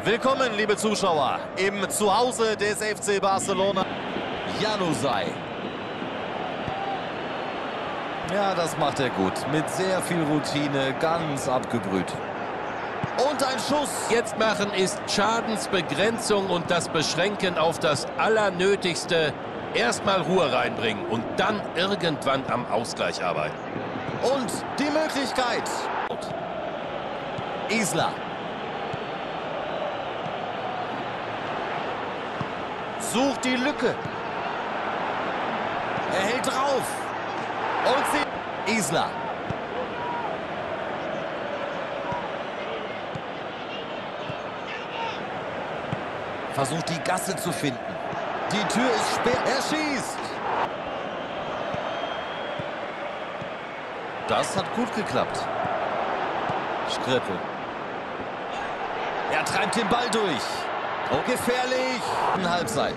Willkommen, liebe Zuschauer, im Zuhause des FC Barcelona. Januzaj. Ja, das macht er gut. Mit sehr viel Routine, ganz abgebrüht. Und ein Schuss. Jetzt machen ist Schadensbegrenzung und das Beschränken auf das Allernötigste. Erstmal Ruhe reinbringen und dann irgendwann am Ausgleich arbeiten. Und die Möglichkeit. Isla. Sucht die Lücke. Er hält drauf. Und sie... Isla. Versucht die Gasse zu finden. Die Tür ist sperr. Er schießt. Das hat gut geklappt. Skripl. Er treibt den Ball durch. Oh, gefährlich. Halbzeit.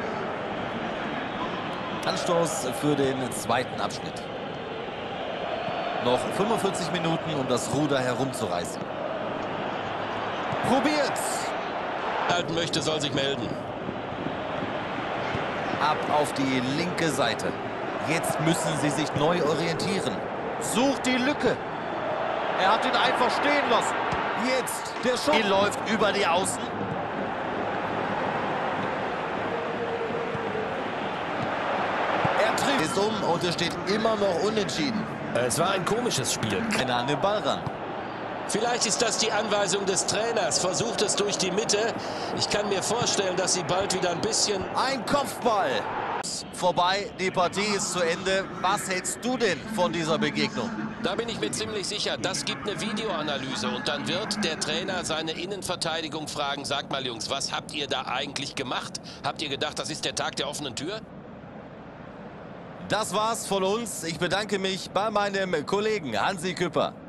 Anstoß für den zweiten Abschnitt. Noch 45 Minuten, um das Ruder herumzureißen. Probiert's. Halten möchte, soll sich melden. Ab auf die linke Seite. Jetzt müssen sie sich neu orientieren. Sucht die Lücke. Er hat ihn einfach stehen lassen. Jetzt der Schuss. Die läuft über die Außen. Er trifft. Ist und es steht immer noch unentschieden. Es war ein komisches Spiel. Keiner an den Ball ran. Vielleicht ist das die Anweisung des Trainers. Versucht es durch die Mitte. Ich kann mir vorstellen, dass sie bald wieder ein bisschen... Ein Kopfball. Vorbei, die Partie ist zu Ende. Was hältst du denn von dieser Begegnung? Da bin ich mir ziemlich sicher, das gibt eine Videoanalyse und dann wird der Trainer seine Innenverteidigung fragen, sagt mal Jungs, was habt ihr da eigentlich gemacht? Habt ihr gedacht, das ist der Tag der offenen Tür? Das war's von uns. Ich bedanke mich bei meinem Kollegen Hansi Küpper.